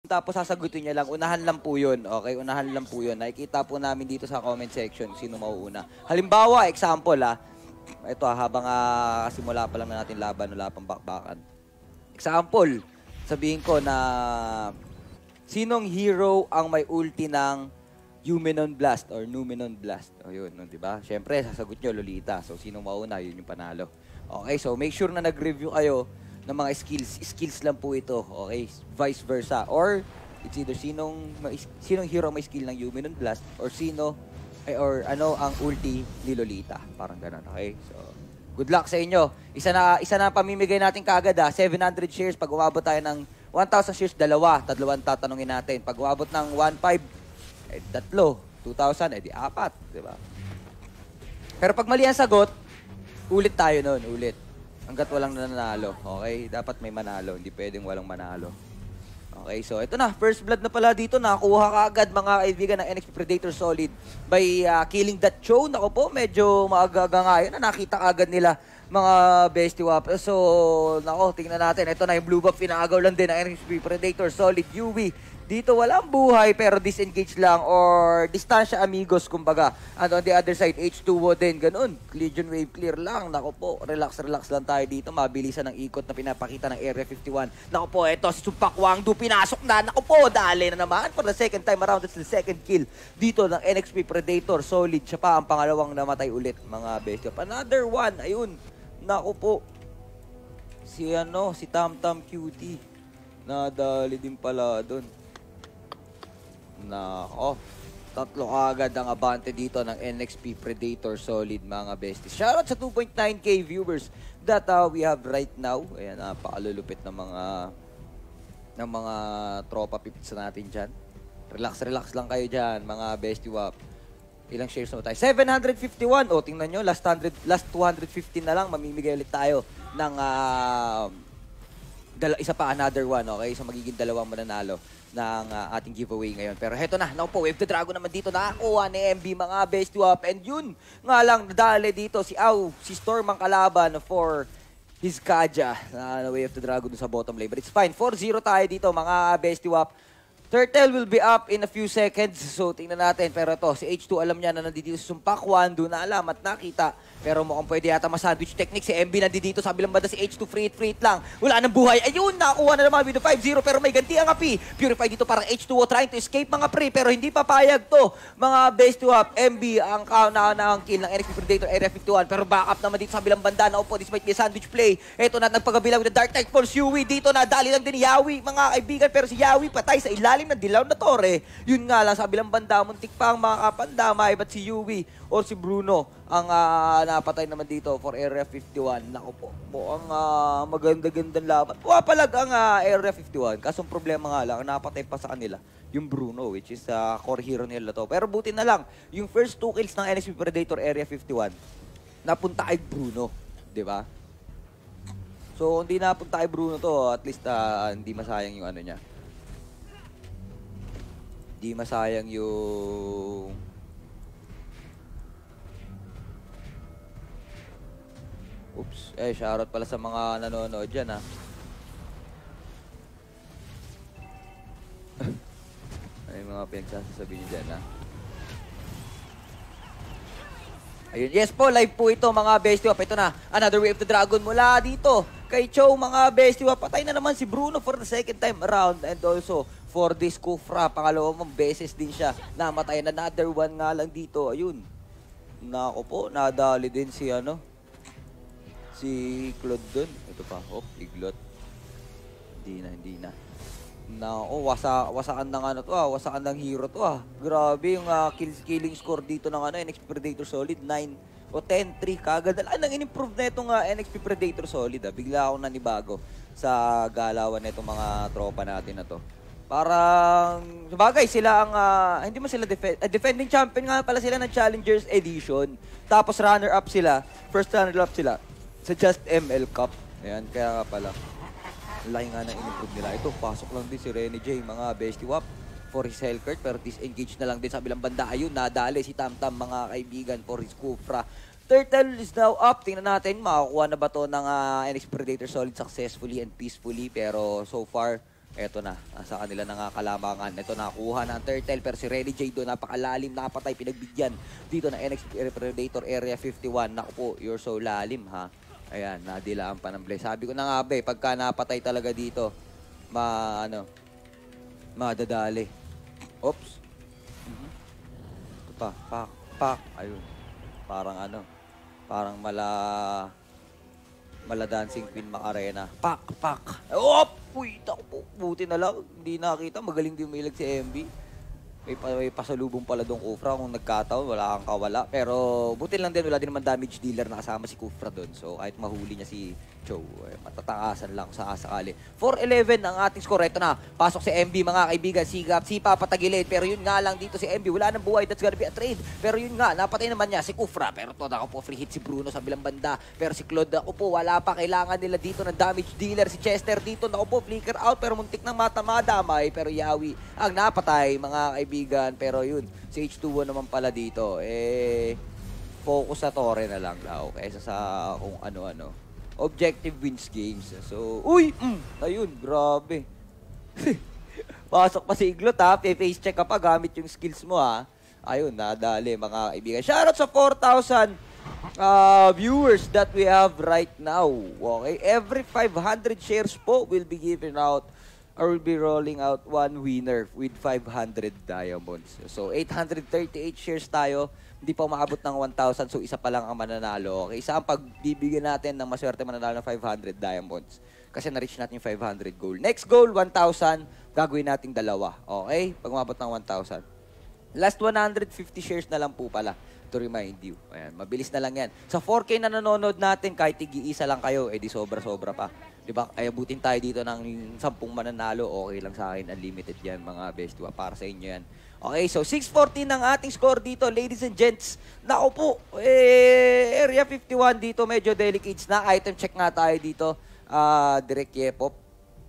tapos sasagutin niya lang, unahan lang po yun. Okay, unahan lang po yun. Nakikita po namin dito sa comment section sino mauuna. Halimbawa, example ito habang simula pa lang na natin laban, wala pang bakbakan. Example, sabihin ko na sinong hero ang may ulti ng Numenon Blast or Numenon Blast. O yun, di ba? Siyempre, sasagot nyo, Lolita. So, sinong mauna, yun yung panalo. Okay, so make sure na nag-review kayo ng mga skills lang po ito, okay? Vice versa. Or, it's either sinong hero may skill ng Numenon Blast or ano ang ulti ni Lolita. Parang ganun, okay? So, good luck sa inyo. Isa na pamimigay natin kaagad 700 shares. Pag umabot tayo ng 1,000 shares, dalawang tatanungin natin. Pag umabot ng 1,500, tatlo. 2,000, di 4. Diba? Pero pag mali ang sagot, ulit tayo nun, ulit. Hanggat walang nanalo, okay? Dapat may manalo, hindi pwedeng walang manalo. Okay, so ito na, first blood na pala dito. Nakakuha ka agad mga kaibigan ng NXP Predator Solid by killing that show. Naku po, medyo maaga-aga nga yun. Nakita ka agad nila mga bestie wap. So, nako, tingnan natin. Ito na yung blue buff, inaagaw lang din ng NXP Predator Solid UV. Dito walang buhay pero disengage lang or distansya amigos kumbaga. And on the other side, H2O din, ganun. Legion wave clear lang. Nako po, relax lang tayo dito. Mabilisan ng ikot na pinapakita ng Area 51. Nako po, eto si Sumpak Wangdu pinasok na. Nako po, dali na naman for the second time around. It's the second kill dito ng NXP Predator Solid. Siya pa ang pangalawang namatay ulit mga bestie. Another one, ayun. Nako po, si Tamtam Cutie. Nadali din pala doon. Nako, tatlo agad ang abante dito ng NXP Predator Solid mga besties. Shoutout sa 2.9k viewers that we have right now. Ayan, napakalulupit ng mga tropa pips natin dyan. Relax lang kayo dyan mga bestie wap. Ilang shares na tayo? 751. O, tingnan nyo, last 250 na lang. Mamimigay ulit tayo ng isa pa, another one. Okay, so magiging dalawang mananalo ng ating giveaway ngayon. Pero heto na, naku po, Wave the Dragon naman dito, nakakuha ni MB mga bestie wap. And yun, nga lang, nadali dito si Storm ang kalaban for his Kaja na Wave the Dragon sa bottom lane. But it's fine, 4-0 tayo dito mga bestie wap. Turtle will be up in a few seconds. So, tingnan natin. Pero ito, si H2 alam niya na nandito si Sumpak Wangdu na alam at nakita. Pero mukhang pwede yata ma-sandwich technique. Si MB nandito sa bilang banda. Si H2 free it lang. Wala nang buhay. Ayun, nakakuha na naman with the 5-0. Pero may ganti ang api. Purify dito parang H2O trying to escape mga pre. Pero hindi papayag to. Mga base to up. MB ang kauna-unahang kill ng NXP Predator Area 51. Pero backup naman dito sa bilang banda. Naupo, this might be a sandwich play. Ito na, nagpagabilang with the Dark Knight Force Yui. Dito na, dali lang din ni Yawi. Mga kaibigan. Pero si Yawi patay sa ilalim ng dilaw na tore. Yun nga lang, sa bilang banda. Muntik pa ang mga kapandamay. Ba't si Yui or si Bruno ang napatay naman dito for Area 51. Naku po, ang maganda-gandang laban. Puwapalag ang Area 51. Kasong problema nga lang, napatay pa sa kanila yung Bruno, which is core hero nila to. Pero buti na lang, yung first 2 kills ng NXP Predator Area 51, napunta kay Bruno. Diba? So, hindi napunta kay Bruno to, at least hindi masayang yung ano niya. Hindi masayang yung oops, shoutout pala sa mga nanonood dyan, Ay, mga pinagsasabi nyo dyan, Ayun, yes po, live po ito, mga bestie wap. Ito na, another Wave of the Dragon mula dito. Kay Chow, mga bestie wap. Patay na naman si Bruno for the second time around. And also, for this Kufra, pangalawang beses din siya. Namatay na, another one nga lang dito. Ayun. Nako po, nadali din si si Claude dun. Ito pa. Iglot. Hindi na. Nako, wasaan ng wasaan ng hero to, Grabe yung killing score dito ng NXP Predator Solid. 9 o 10-3 kagad. Nang in-improve na itong NXP Predator Solid, Bigla ako nanibago sa galawan na itong mga tropa natin na to. Parang, sabagay, sila ang, hindi mo sila defending champion nga pala sila ng Challengers Edition. Tapos runner-up sila, first runner-up sila sa Just ML Cup. Ayan, kaya nga pala. Laki nga na in-improve nila. Ito, pasok lang din si Rene J, mga bestie wap for his Hellcurt. Pero disengage na lang din sa bilang banda. Ayun, nadali si Tamtam, mga kaibigan, for his Kufra. Turtle is now up. Tingnan natin, makakuha na ba to ng NXP Predator Solid successfully and peacefully. Pero so far, Eto na, nasa kanila nakakalamangan. Ito nakuha na ang turtle pero si Renny J doon napakalalim, napatay, pinagbigyan dito na NXP Predator Area 51. Naku po, you're so lalim ha. Ayan, nadilaan pa ng Blaze. Sabi ko na nga ba, pagka napatay talaga dito, madadali. Oops. Ito pa, pak. Ayun. Parang mala Dancing Queen Macarena. Pak. Op! Uy, buti na lang. Hindi nakita. Magaling din umilag si MB. May pasalubong pala doon Kufra kung nagkataon, wala kang kawala. Pero buti lang din, wala din naman damage dealer na kasama si Kufra doon. So kahit mahuli niya si Cho, matatakasan lang sa sakali. 4-11 ang ating score. Ito na, pasok si MB mga kaibigan. Sipa patagilid. Pero yun nga lang dito si MB, wala nang buhay. That's gonna be a trade. Pero yun nga, napatay naman niya si Kufra. Pero to, ako po, free hit si Bruno sa bilang banda. Pero si Claude, ako po, wala pa. Kailangan nila dito ng damage dealer. Si Chester dito, ako po, flicker out. Pero muntik ng madamay. Pero Yawi ang napatay mga kaibigan. Pero yun, si H2O naman pala dito, focus sa Torre na lang daw kaysa sa kung ano-ano. Objective wins games. So, ayun, grabe. Pasok pa si Iglot ha, face check ka pa gamit yung skills mo ha. Ayun, nadali mga kaibigan. Shoutout sa 4,000 viewers that we have right now. Okay, every 500 shares po will be given out or will be rolling out one winner with 500 diamonds. So, 838 shares tayo. Hindi pa umaabot ng 1,000. So, isa pa lang ang mananalo. Okay, isa ang pagbibigyan natin ng maswerte mananalo ng 500 diamonds. Kasi na-reach natin yung 500 goal. Next goal, 1,000. Gagawin nating dalawa. Okay? Pag umabot ng 1,000. Last 150 shares na lang po pala. To remind you. Ayan, mabilis na lang yan. Sa 4K na nanonood natin, kahit tig-iisa lang kayo, di sobra-sobra pa. Diba? Ay, abutin tayo dito ng 10 mananalo. Okay lang sa akin. Unlimited yan, mga best. Diba? Para sa inyo yan. Okay, so 6-14 ang ating score dito, ladies and gents. Naku po, Area 51 dito, medyo delicate na. Item check nga tayo dito. Direct Yepop.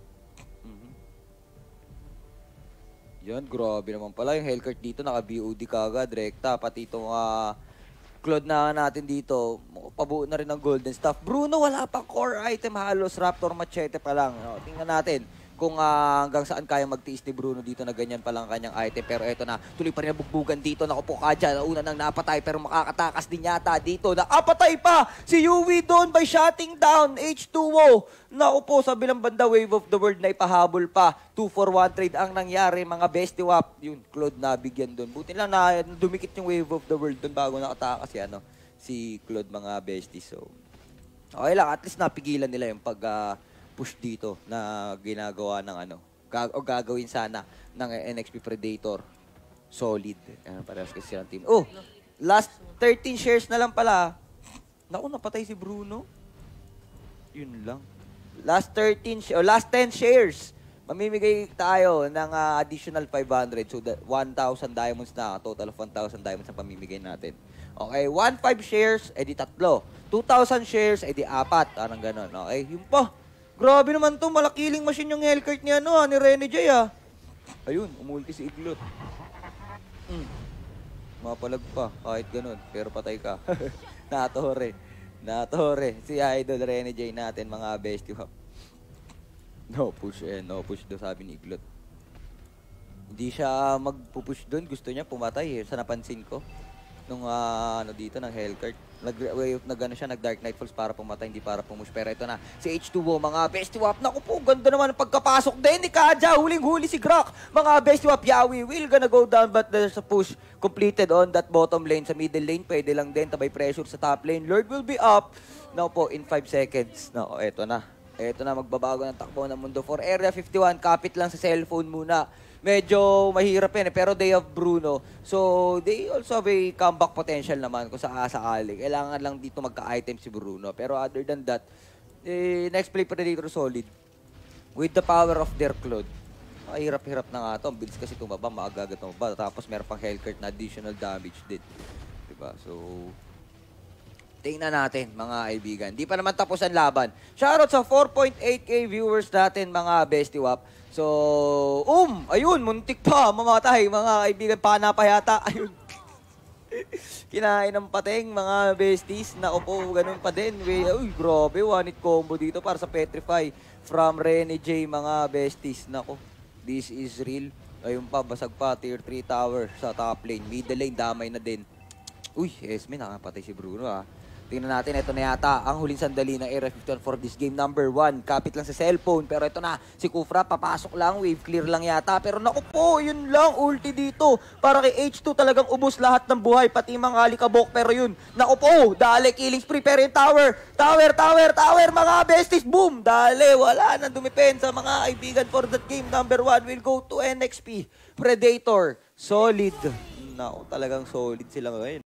Yan, grabe naman pala. Yung Hellcurt dito, naka-BOD kaga, direkta. Pati itong Claude na natin dito, pabuo na rin ng golden stuff. Bruno, wala pang core item halos. Raptor Machete pa lang. O, tingnan natin kung hanggang saan kaya magtiis ni Bruno dito na ganyan pa lang kanyang item. Pero eto na, tuloy pa rin nabugbugan dito. Naku po ka dyan, una nang napatay pero makakatakas din yata dito. Nakapatay pa si Yui doon by shutting down H2O. Naku po, sa bilang banda, Wave of the World na ipahabol pa. 2-for-1 trade ang nangyari, mga bestiwap. Yun, Claude nabigyan doon. Buti lang na dumikit yung Wave of the World doon bago nakatakas si Claude, mga besties. So, okay lang, at least napigilan nila yung push dito na ginagawa ng o gagawin sana ng NXP Predator. Solid. Parehas kasi silang team. Oh, last 13 shares na lang pala. Naku, napatay si Bruno. Yun lang. Last 10 shares. Mamimigay tayo ng additional 500. So, 1,000 diamonds na. Total of 1,000 diamonds ang pamimigay natin. Okay, 1,500 shares, edi 3. 2,000 shares, edi 4. Parang ganon. Okay, yun pa. Grabe naman to, malakiling machine yung Hellcurt ni ni Renny J Ayun, umulti si Iglot. Mapalag pa, kahit ganun, pero patay ka. Natore. Si Idol Renny J natin, mga bestie. No push daw, sabi ni Iglot. Hindi siya magpupush doon, gusto niya pumatay sa napansin ko. Nung dito ng Hellcurt. Nag-Dark Night Falls para pumatay, hindi para pumush. Pero ito na, si H2O, mga bestiwap. Naku po, ganda naman ang pagkapasok din ni Kaja. Huling-huli si Grak. Mga bestiwap, Yawi will gonna go down but there's a push completed on that bottom lane. Sa middle lane, pwede lang din. Tabay pressure sa top lane. Lord will be up. Naku po, in 5 seconds. Naku, eto na. Eto na, magbabago ng takbo ng mundo. For Area 51, kapit lang sa cellphone muna. Medyo mahirap yan pero they have Bruno. So, they also have a comeback potential naman kung sakali. Kailangan lang dito magka-item si Bruno. Pero other than that, next play Predator solid. With the power of their Claude. Mahirap-hirap na nga ito. Ang bilis kasi tumaba, maagagat tumaba. Tapos meron pang Hellcurt na additional damage din. Diba? So, tingnan natin, mga kaibigan. Di pa naman tapos ang laban. Shoutout sa 4.8k viewers natin, mga bestiwap. So, ayun, muntik pa, mamatay, mga kaibigan, pana pa yata, ayun. Kinain ng pating, mga besties, na po, ganun pa din. Uy, grabe, one-hit combo dito para sa Petrify. from Rene J, mga besties. Nako, this is real. Ayun pa, basag pa, tier 3 tower sa top lane. Middle lane, damay na din. Uy, Esme, nakapatay si Bruno ah. Tingnan natin, ito na yata ang huling sandali ng A51 for this game number 1. Kapit lang sa cellphone, pero ito na, si Kufra papasok lang, wave clear lang yata. Pero naku po, yun lang, ulti dito. Para kay H2 talagang ubos lahat ng buhay, pati mga alikabok. Pero yun, naku po, dali, killing spree, pero yung tower, mga besties, boom! Dali, wala nang dumipensa mga kaibigan for that game number 1. Will go to NXP, Predator, solid. Naku, talagang solid sila ngayon.